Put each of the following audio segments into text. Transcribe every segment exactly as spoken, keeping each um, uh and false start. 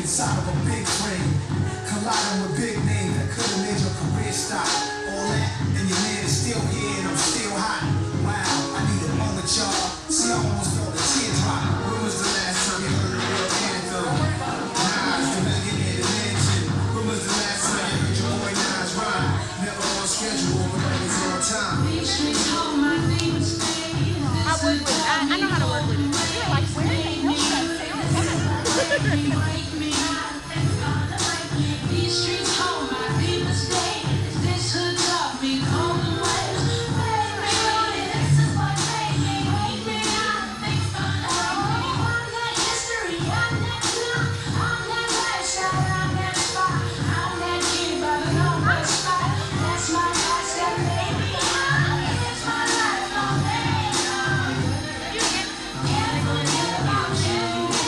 inside of a big frame, colliding with big names that could have made your career stop. All that, and your man is still here, and I'm still hot. Wow, I need a moment, y'all. See, I almost felt a teardrop. When was the last time you heard a real anthem? Nas, the millionaire dimension. When was the last time you heard your boy Nas rhyme? Never on schedule, but always on time. I work with it. I, I know how to work with it. You're like, where the hell is that sound? These streets hold my deepest day. This hood taught me golden ways. Make me on it. This is what made me. Make me out. Make fun of me. I'm that history. I'm that clock. I'm that lifestyle. I'm that spot. I'm that kid by the number spot. That's my life that made me high. It's my life on day long. Can't forget about you.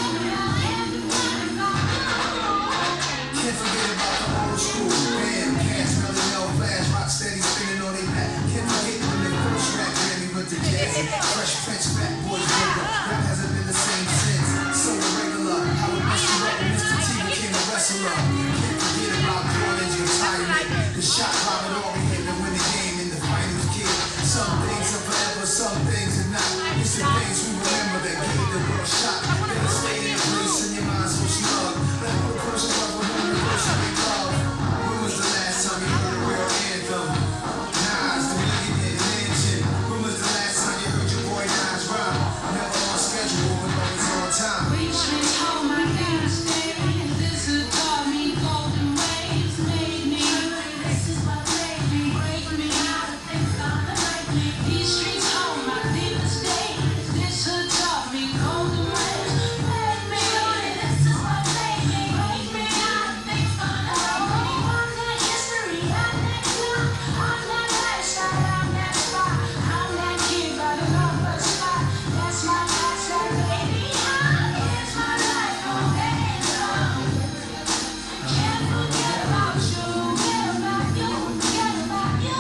Can't forget about the old school. Bam, cash, melody, no flash, rock steady spinning on their back. Can't forget when the first rap Grammy with the jazz. Fresh French fat boys burger. Rap hasn't been the same since. So irregular. How it messed you up when Mister T became a wrestler. Can't forget about Jordan's retirement. The shot Robert Ory hit to win the game in the finals, kid. Some things are forever, some things are not. It's the things we remember that gave the world shot. They'll stay in place in your mind so snug. Let the person love with whom you personally love. When was the last time you heard a real anthem? Nas, the millionaire dimension. When was the last time you heard your boy Nas rhyme? Never on schedule, but always on time. These streets hold my deepest day. This hood taught me golden ways. Made me. This is what made me. Break me out. These streets hold my deepest day. This hood taught me golden ways. Made me. This is what made me. Break me out. Make fun of me. I'm that history. I'm that clock. I'm that lifestyle. I'm that spot. I'm that kid by the number spot. That's my life that made me high. It's my life on day long. Can't forget about you. Forget about you. Forget about you.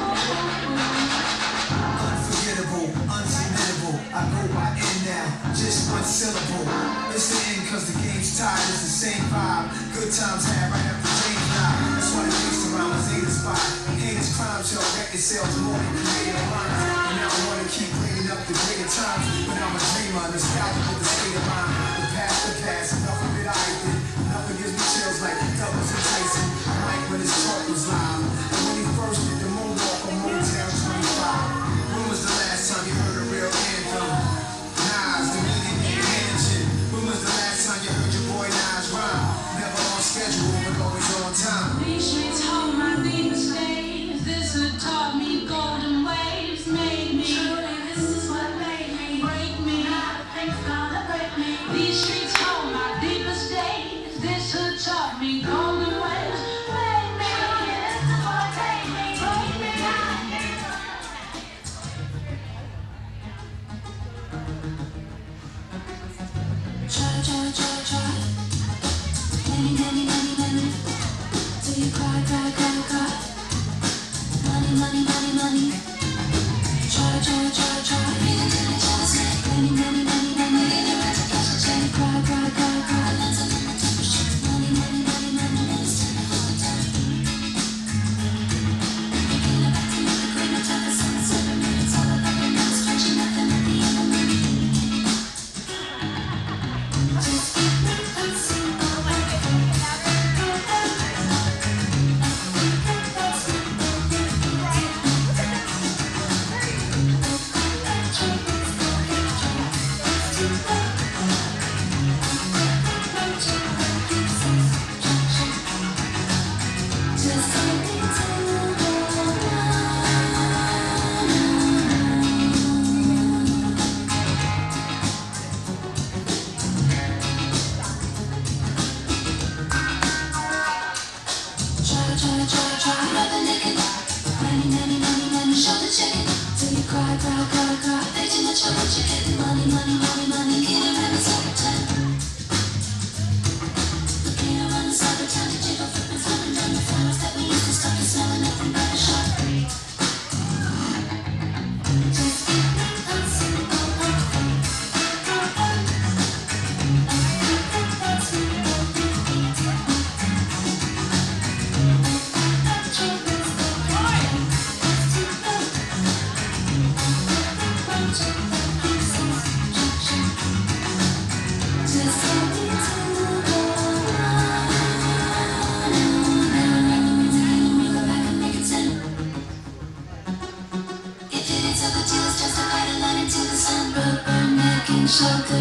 Unforgettable, unforgettable. I go by N now, just one syllable. It's the end cause the game's tied, it's the same vibe. Good times had right after James died. That's why the beast around was Zeta's spot. Haters crime show, record sales more than creative minds. And now I wanna keep bringing up the greater times. But I'm a dreamer, nostalgic with the state of mind. The past, the past, enough of it I did. Nothing gives me chills like doubles and Tyson. I like when his talk was live. And when he first did the moonwalk on Motown twenty-five. When was the last time you heard a real anthem? Nas, the millionaire mansion. When was the last time you heard your boy Nas rhyme? Never on schedule, but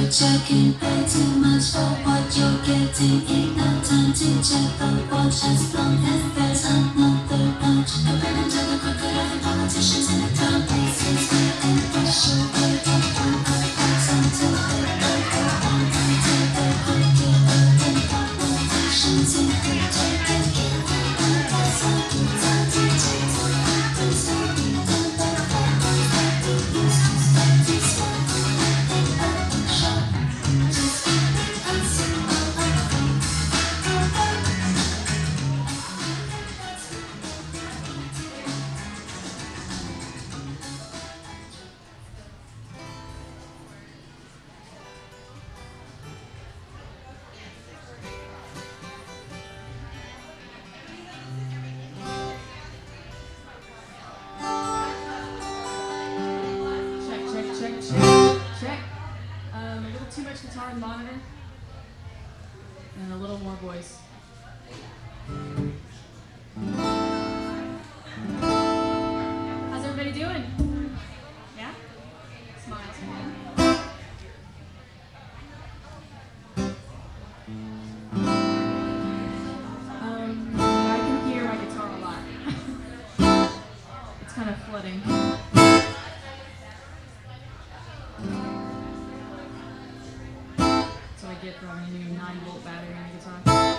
check and pay too much for what you're getting. Ain't no time to check the watch as long as there's another punch. I've been into the crooked eye politicians in the dumb places and pressure with the point of facts until they break the one, until they break it up in politicians in the jacket. And that's how you tell to change what happens to you. Don't let the ones that we used to stay to stay. Check, check, check. Um, a little too much guitar and monitor, and a little more voice. How's everybody doing? Yeah? Smile to me. Um, I can hear my guitar a lot. It's kind of flooding. So I get from a new nine volt battery on the guitar.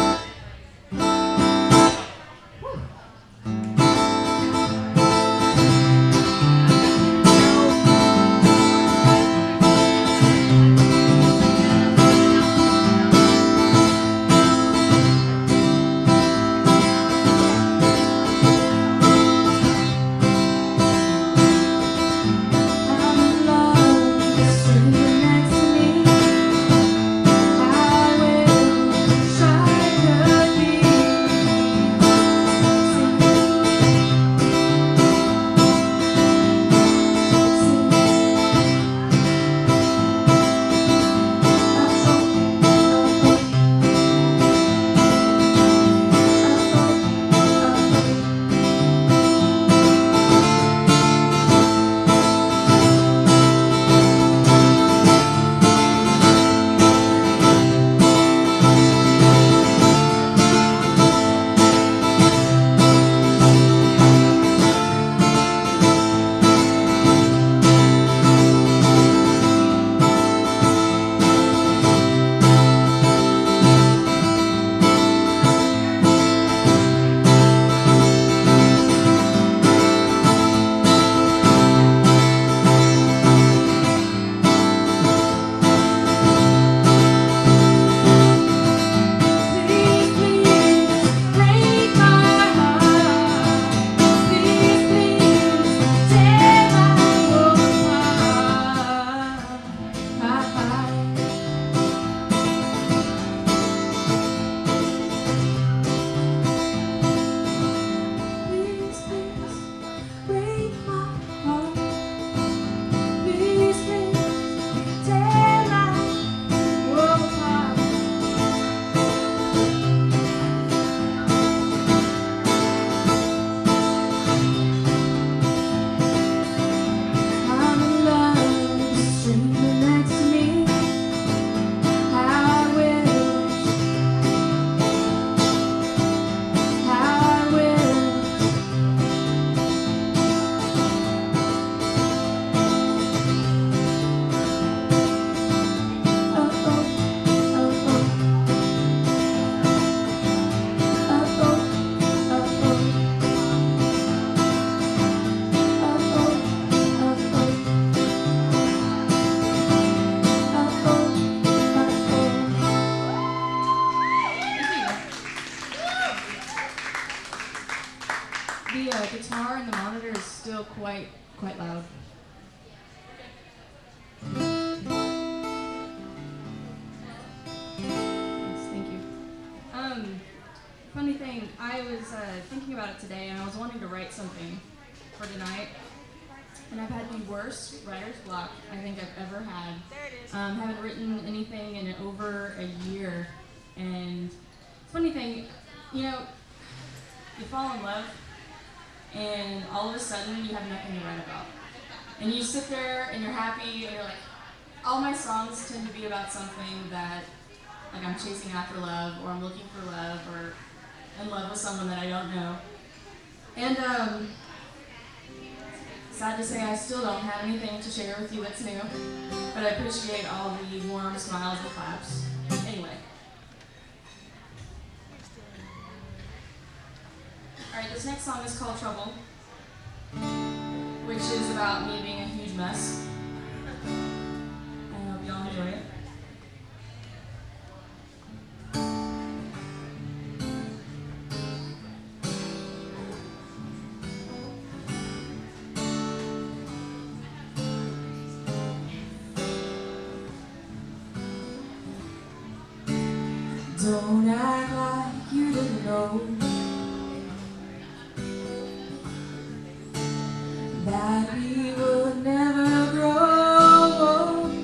The uh, guitar and the monitor is still quite, quite loud. Yes, thank you. Um, funny thing, I was uh, thinking about it today, and I was wanting to write something for tonight, and I've had the worst writer's block I think I've ever had. Um, haven't written anything in over a year, and funny thing, you know, you fall in love, and all of a sudden you have nothing to write about. And you sit there and you're happy and you're like, all my songs tend to be about something that, like, I'm chasing after love, or I'm looking for love, or in love with someone that I don't know. And um, sad to say, I still don't have anything to share with you that's new, but I appreciate all the warm smiles and claps. Anyway. Alright, this next song is called Trouble, which is about me being a huge mess. I hope y'all enjoy it. Don't act like you didn't know that we would never grow old.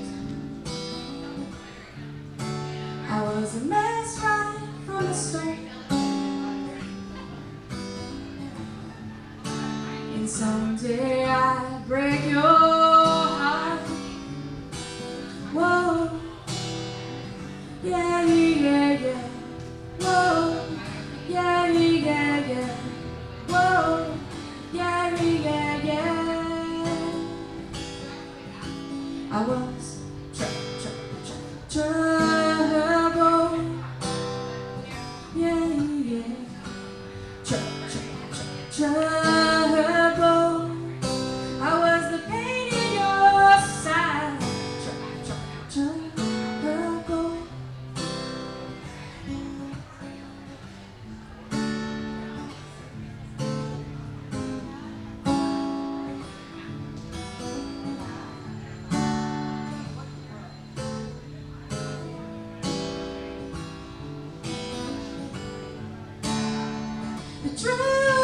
I was a mess right from the start, and someday I'd break your heart. Whoa, yeah, yeah, yeah. Whoa, yeah, yeah, yeah. Whoa, yeah, yeah, yeah. I was tr tr tr trouble. Yeah, yeah. Tr tr tr trouble. I was the pain in your side. Tr tr trouble. The truth.